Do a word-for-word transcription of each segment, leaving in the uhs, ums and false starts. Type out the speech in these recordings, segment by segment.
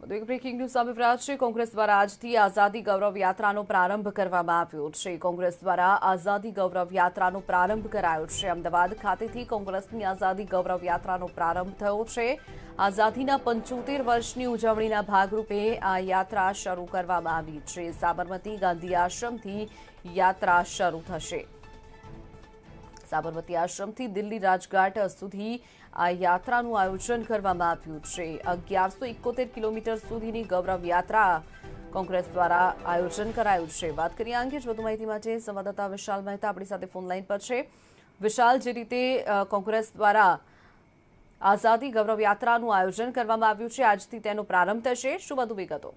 વધુ એક breaking news સામે રહ્યા છે। કોંગ્રેસ દ્વારા આજથી આઝાદી ગૌરવ યાત્રાનો પ્રારંભ કરવામાં આવ્યો છે। કોંગ્રેસ દ્વારા આઝાદી ગૌરવ યાત્રાનો પ્રારંભ કરાયો છે। અમદાવાદ ખાતેથી કોંગ્રેસની આઝાદી ગૌરવ યાત્રાનો પ્રારંભ થયો છે। આઝાદીના પંચોતેર વર્ષની ઉજવણીના ભાગરૂપે આ યાત્રા શરૂ કરવામાં આવી છે। સાબરમતી ગાંધી આશ્રમથી યાત્રા શરૂ થશે। સાબરમતી આશ્રમથી દિલ્હી રાજઘાટ સુધી આ યાત્રાનું આયોજન કરવામાં આવ્યું છે। અગિયારસો એકોતેર કિલોમીટર સુધીની ગૌરવ યાત્રા કોંગ્રેસ દ્વારા આયોજન કરાયું છે। વાત કરીએ આ અંગે વધુ માહિતી માટે સંવાદદાતા વિશાલ મહેતા આપણી સાથે ફોન લાઈન પર છે। વિશાલ, જે રીતે કોંગ્રેસ દ્વારા આઝાદી ગૌરવ યાત્રાનું આયોજન કરવામાં આવ્યું છે, આજથી તેનો પ્રારંભ થશે, શું વધુ વિગતો?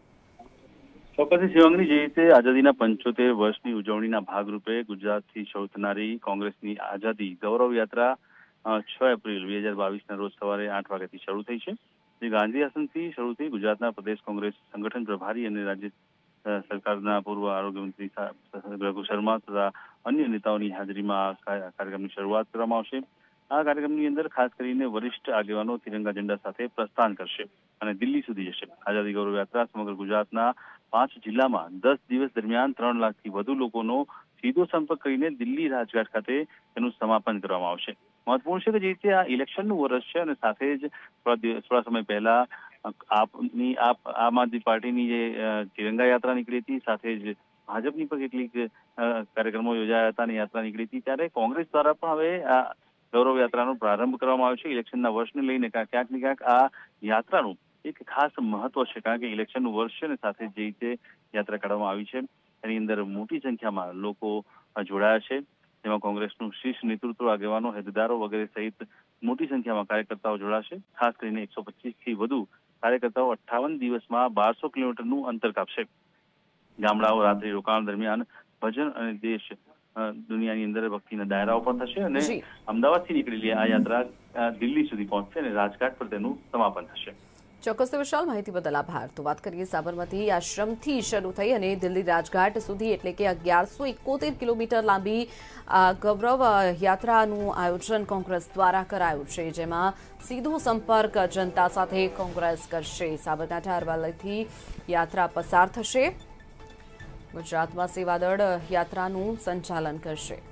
ચોક્કસ શિવાંગની, જે રીતે આઝાદીના પંચોતેર વર્ષની ઉજવણીના ભાગરૂપે ગુજરાતથી શરૂ થનારી કોંગ્રેસની આઝાદી ગૌરવ યાત્રા છ એપ્રિલ બે હજાર બાવીસના રોજ સવારે આઠ વાગ્યાથી શરૂ થઈ છે। જે ગાંધી આશ્રમથી શરૂ થઈ ગુજરાતના પ્રદેશ કોંગ્રેસ સંગઠન પ્રભારી અને રાજ્ય સરકારના પૂર્વ આરોગ્ય મંત્રી રઘુ શર્મા તથા અન્ય નેતાઓની હાજરીમાં કાર્યક્રમની શરૂઆત કરવામાં આવશે। આ કાર્યક્રમની અંદર ખાસ કરીને વરિષ્ઠ આગેવાનો તિરંગા ઝંડા સાથે પ્રસ્થાન કરશે અને દિલ્હી સુધી જશે। આઝાદી ગૌરવ યાત્રા સમગ્ર ગુજરાતના પાંચ જિલ્લામાં દસ દિવસ દરમિયાન ત્રણ લાખથી વધુ લોકોનો સીધો સંપર્ક કરીને દિલ્હી રાજઘાટ ખાતે તેનું સમાપન કરવામાં આવશે। મહત્વપૂર્ણ છે કે જે રીતે આ ઇલેક્શનનું વર્ષ છે અને સાથે જ થોડા સમય પહેલા આપની આપ આમ આદમી પાર્ટીની જે તિરંગા યાત્રા નીકળી હતી, સાથે જ ભાજપની પણ કેટલીક કાર્યક્રમો યોજાયા હતા અને યાત્રા નીકળી હતી, ત્યારે કોંગ્રેસ દ્વારા પણ હવે આ ગૌરવ યાત્રાનો પ્રારંભ કરવામાં આવ્યો છે। ઇલેક્શનના વર્ષને લઈને ક્યાંક ને ક્યાંક આ યાત્રાનું એક ખાસ મહત્વ છે, કારણ કે ઇલેક્શનનું વર્ષ છે અને સાથે જે રીતે યાત્રા કાઢવામાં આવી છે એની અંદર મોટી સંખ્યામાં લોકો જોડાયા છે। જેમાં કોંગ્રેસનું શીર્ષ નેતૃત્વ, આગેવાનો, હોદ્દેદારો વગેરે સહિત મોટી સંખ્યામાં કાર્યકર્તાઓ જોડાશે। ખાસ કરીને એકસો પચીસ થી વધુ કાર્યકર્તાઓ અઠ્ઠાવન દિવસમાં બારસો કિલોમીટરનું અંતર કાપશે। ગામડાઓ રાત્રિ રોકાણ દરમિયાન ભજન અને દેશ દુનિયાની અંદર ભક્તિના ડાયરાઓ પણ થશે અને અમદાવાદથી નીકળેલી આ યાત્રા દિલ્હી સુધી પહોંચશે અને રાજઘાટ પર તેનું સમાપન થશે। ચોક્કસ વિશાલ, માહિતી બદલ આભાર। તો વાત કરીએ સાબરમતી આશ્રમથી શરૂ થઈ અને દિલ્હી રાજઘાટ સુધી એટલે કે અગિયારસો એકોતેર કિલોમીટર લાંબી ગૌરવ યાત્રાનું આયોજન કોંગ્રેસ દ્વારા કરાયું છે, જેમાં સીધો સંપર્ક જનતા સાથે કોંગ્રેસ કરશે। સાબરકાંઠા અરવલ્લીથી યાત્રા પસાર થશે। ગુજરાતમાં સેવાદળ યાત્રાનું સંચાલન કરશે।